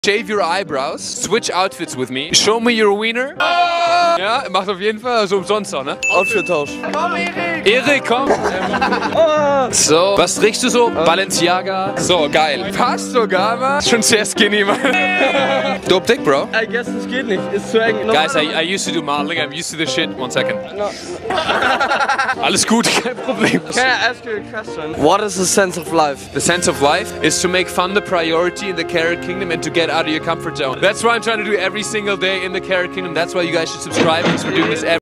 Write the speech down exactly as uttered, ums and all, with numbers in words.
Shave your eyebrows, switch outfits with me, show me your wiener. Ja, macht auf jeden Fall, also umsonst auch, ne? Outfit-Tausch. Komm, Erik! Erik, komm! So, was trägst du so? Balenciaga. So, geil. Passt sogar, Mann. Schon sehr skinny, Mann. Dope dick, bro. I guess es geht nicht, ist zu eng. No, Guys, I, I used to do modeling, I'm used to this shit. One second. No, no. Alles gut, kein Problem. Can I ask you a question? What is the sense of life? The sense of life is to make fun the priority in the Carrot Kingdom and to get out of your comfort zone. That's why I'm trying to do every single day in the Carrot Kingdom. That's why you guys should subscribe, because we're doing this every